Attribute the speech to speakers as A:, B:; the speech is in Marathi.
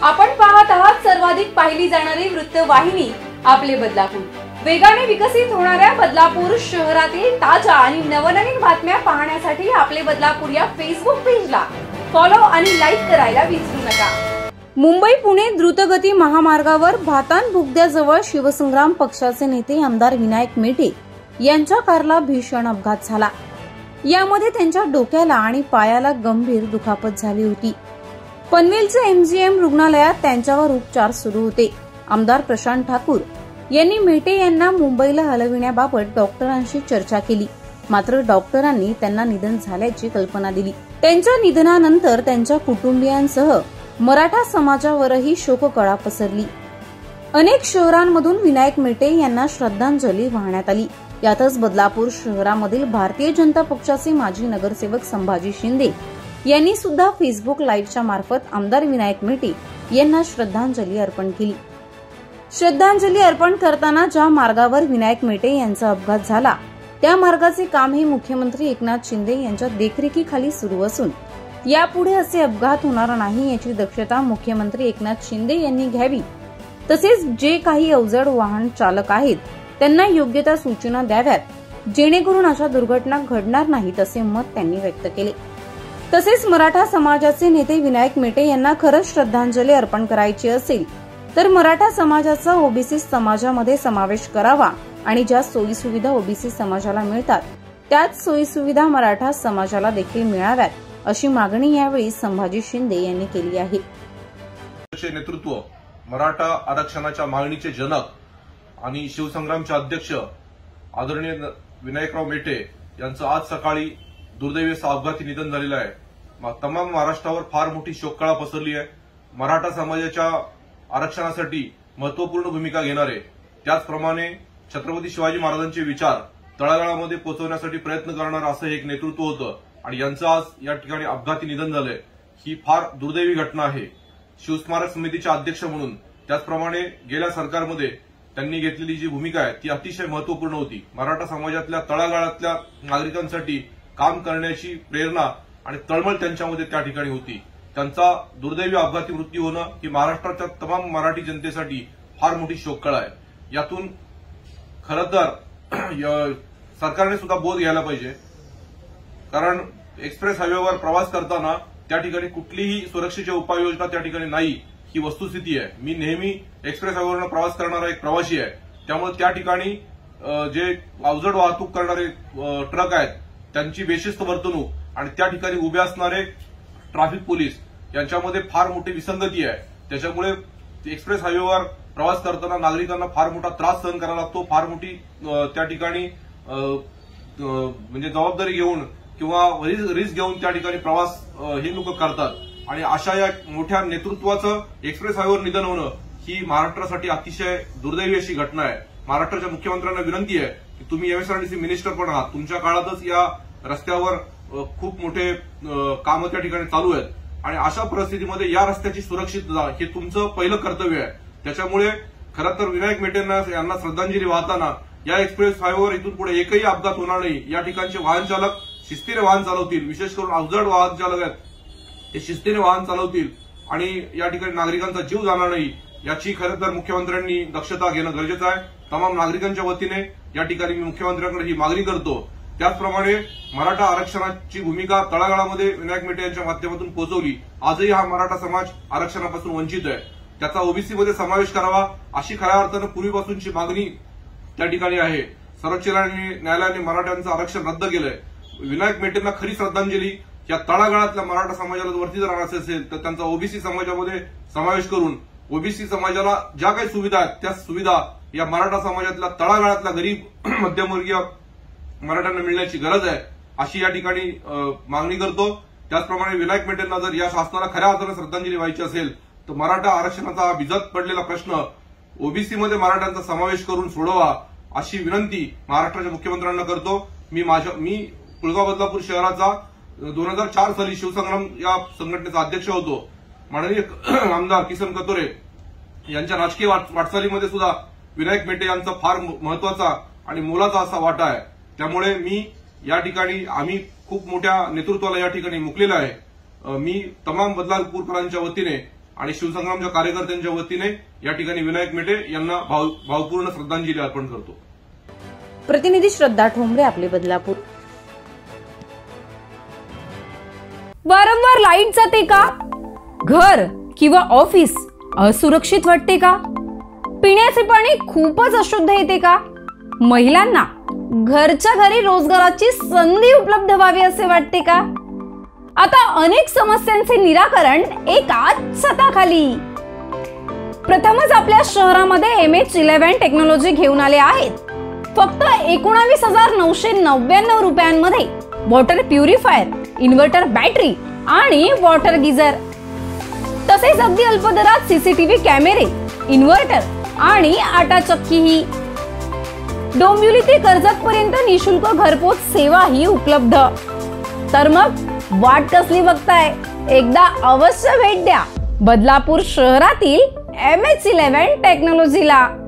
A: आपण पाहत आहात सर्वाधिक पाहिली जाणारी वृत्तवाहिनी आपले बदलापूर। वेगाने विकसित होणाऱ्या बदलापूर शहरातील ताजा आणि नवनवीन बातम्या पाहण्यासाठी आपले बदलापूर या फेसबुक पेजला फॉलो आणि लाईक करायला विसरू नका। मुंबई पुणे द्रुतगती महामार्गावर भातान बोगद्याजवळ शिवसंग्राम पक्षाचे नेते आमदार विनायक मेटे यांच्या कारला भीषण अपघात झाला। यामध्ये त्यांच्या डोक्याला आणि पायाला गंभीर दुखापत झाली होती। पनवेलच्या एमजीएम रुग्णालयात त्यांच्यावर उपचार सुरू होते। आमदार प्रशांत ठाकूर यांनी मेटे यांना मुंबईला हलविण्याबाबत डॉक्टरांशी चर्चा केली, मात्र डॉक्टरांनी त्यांना निधन झाल्याची कल्पना दिली। त्यांच्या निधनानंतर त्यांच्या कुटुंबियांसह मराठा समाजावरही शोककळा पसरली। अनेक शहरांमधून विनायक मेटे यांना श्रद्धांजली वाहण्यात आली। यातच बदलापूर शहरामधील भारतीय जनता पक्षाचे माजी नगरसेवक संभाजी शिंदे यांनी सुद्धा फेसबुक लाईव्हच्या मार्फत आमदार विनायक मेटे यांना श्रद्धांजली अर्पण केली। श्रद्धांजली अर्पण करताना ज्या मार्गावर विनायक मेटे यांचा अपघात झाला त्या मार्गाचे काम हे मुख्यमंत्री एकनाथ शिंदे यांच्या देखरेखीखाली सुरू असून यापुढे असे अपघात होणार नाही याची दक्षता मुख्यमंत्री एकनाथ शिंदे यांनी घ्यावी, तसेच जे काही अवजड वाहन चालक आहेत त्यांना योग्य त्या सूचना द्याव्यात, जेणेकरून अशा दुर्घटना घडणार नाहीत असे मत त्यांनी व्यक्त केले। तसेच मराठा समाजाचे नेते विनायक मेटे यांना खरंच श्रद्धांजली अर्पण करायची असेल तर मराठा समाजाचा ओबीसी समाजामध्ये समावेश करावा आणि ज्या सोयी सुविधा ओबीसी समाजाला मिळतात त्याच सोयी सुविधा मराठा समाजाला देखील मिळाव्यात, अशी मागणी यावेळी संभाजी शिंदे यांनी केली आहे।
B: नेतृत्व मराठा आरक्षणाच्या मागणीचे जनक आणि शिवसंग्रामचे अध्यक्ष आदरणीय विनायकराव मेटे यांचं आज सकाळी दुर्दैवी अपघाती निधन झालेलं आहे। तमाम महाराष्ट्रावर फार मोठी शोककळा पसरली आहे। मराठा समाजाच्या आरक्षणासाठी महत्वपूर्ण भूमिका घेणारे, त्याचप्रमाणे छत्रपती शिवाजी महाराजांचे विचार तळागाळामध्ये पोहोचवण्यासाठी प्रयत्न करणारं असं एक नेतृत्व होतं आणि यांचं आज या ठिकाणी अपघाती निधन झालंय। ही फार दुर्दैवी घटना आहे। शिवस्मारक समितीचे अध्यक्ष म्हणून त्याचप्रमाणे गेल्या सरकारमध्ये त्यांनी घेतलेली जी भूमिका आहे ती अतिशय महत्वपूर्ण होती। मराठा समाजातल्या तळागाळातल्या नागरिकांसाठी काम करण्याची प्रेरणा आणि तळमळ त्यांच्यामध्ये त्या ठिकाणी होती। त्यांचा दुर्दैवी अपघाती मृत्यू होणं ही महाराष्ट्राच्या तमाम मराठी जनतेसाठी फार मोठी शोककळा आहे। यातून खरं तर सरकारने सुद्धा बोध घ्यायला पाहिजे, कारण एक्सप्रेस हायवेवर प्रवास करताना त्या ठिकाणी कुठलीही सुरक्षेच्या उपाययोजना त्या ठिकाणी नाही, ही वस्तुस्थिती आहे। मी नेहमी एक्सप्रेस हायवेवरनं प्रवास करणारा एक प्रवासी आहे, त्यामुळे त्या ठिकाणी जे अवजड वाहतूक करणारे ट्रक आहेत त्यांची बेशिस्त वर्तणूक आणि त्या ठिकाणी उभे असणारे ट्रॅफिक पोलीस यांच्यामध्ये फार मोठी विसंगती आहे। त्याच्यामुळे एक्सप्रेस हायवेवर प्रवास करताना नागरिकांना फार मोठा त्रास सहन करावा लागतो। फार मोठी त्या ठिकाणी म्हणजे जबाबदारी घेऊन किंवा रिस्क घेऊन त्या ठिकाणी प्रवास हे लोक करतात आणि अशा या मोठ्या नेतृत्वाचं एक्सप्रेस हायवेवर निधन होणं ही महाराष्ट्रासाठी अतिशय दुर्दैवी अशी घटना आहे। महाराष्ट्राच्या मुख्यमंत्र्यांना विनंती आहे की तुम्ही एमएसआरडीसी मिनिस्टर पण आहात, तुमच्या काळातच या रस्त्यावर खूप मोठे कामं त्या ठिकाणी चालू आहेत आणि अशा परिस्थितीमध्ये या रस्त्याची सुरक्षितता हे तुमचं पहिलं कर्तव्य आहे। त्याच्यामुळे खरं तर विनायक मेटे यांना श्रद्धांजली वाहताना या एक्सप्रेस हायवेवर इथून पुढे एकही अपघात होणार नाही, या ठिकाणचे वाहन चालक शिस्तीने वाहन चालवतील, विशेष करून अवजड वाहन चालक आहेत ते शिस्तीने वाहन चालवतील आणि या ठिकाणी नागरिकांचा जीव जाणार नाही याची खरं तर मुख्यमंत्र्यांनी दक्षता घेणं गरजेचं आहे। तमाम नागरिकांच्या वतीने या ठिकाणी मी मुख्यमंत्र्यांकडे ही मागणी करतो। त्याचप्रमाणे मराठा आरक्षणाची भूमिका तळागाळामध्ये विनायक मेटे यांच्या माध्यमातून पोहोचवली। आजही हा मराठा समाज आरक्षणापासून वंचित आहे, त्याचा ओबीसीमध्ये समावेश करावा अशी खऱ्या अर्थानं पूर्वीपासूनची मागणी त्या ठिकाणी आहे। सर्वोच्च न्यायालयाने मराठ्यांचं आरक्षण रद्द केलंय। विनायक मेटेंना खरी श्रद्धांजली या तळागाळातल्या मराठा समाजाला वरती जर आणायचं असेल तर त्यांचा ओबीसी समाजामध्ये समावेश करून ओबीसी समाजाला ज्या काही सुविधा आहेत त्या सुविधा या मराठा समाजातल्या तळागाळातल्या गरीब मध्यमवर्गीय मराठ्यांना मिळण्याची गरज आहे अशी या ठिकाणी मागणी करतो। त्याचप्रमाणे विनायक मेटेंना जर या शासनाला खऱ्या अर्थानं श्रद्धांजली व्हायची असेल तर मराठा आरक्षणाचा हा भिजत पडलेला प्रश्न ओबीसीमध्ये मराठ्यांचा समावेश करून सोडवा अशी विनंती महाराष्ट्राच्या मुख्यमंत्र्यांना करतो। मी कुळगाव बदलापूर शहराचा 2004 साली शिवसंग्राम या संघटनेचा अध्यक्ष होतो। माननीय आमदार किसन कतोरे यांच्या राजकीय वाटचालीमध्ये सुद्धा विनायक मेटे यांचा फार महत्वाचा आणि मोलाचा असा वाटा आहे। त्यामुळे मी या ठिकाणी आम्ही खूप मोठ्या नेतृत्वाला या ठिकाणी मुकलेलं आहे। मी तमाम बदलापूरकरांच्या वतीने आणि शिवसंग्रामच्या कार्यकर्त्यांच्या वतीने या ठिकाणी विनायक मेटे यांना भावपूर्ण श्रद्धांजली अर्पण करतो.
A: प्रतिनिधी श्रद्धा ठोंबरे, आपले बदलापूर. वारंवार लाईट जाते का? घर किंवा ऑफिस असुरक्षित वाटते का? पिण्याचे पाणी खूपच अशुद्ध येते का? महिलांना घरच्या घरी रोजगाराची संधी उपलब्ध व्हावी असे वाटते का? आता अनेक समस्यांचे निराकरण एकाच छताखाली. प्रथमच आपल्या शहरामध्ये MH11 टेक्नॉलॉजी घेऊन आले आहेत. फक्त 19,999 रुपयांमध्ये वॉटर प्युरिफायर, इन्व्हर्टर बॅटरी आणि वॉटर गिझर, तसेच अगदी अल्प दरात CCTV कॅमेरे, इन्व्हर्टर आणि आटा चक्कीही. डोंबिवली ते कर्जत पर्यंत निशुल्क घरपोच सेवा ही उपलब्ध. तर मग वाट कसली बघताय? एकदा अवश्य भेट द्या बदलापूर शहरातील MH11 टेक्नॉलॉजीला.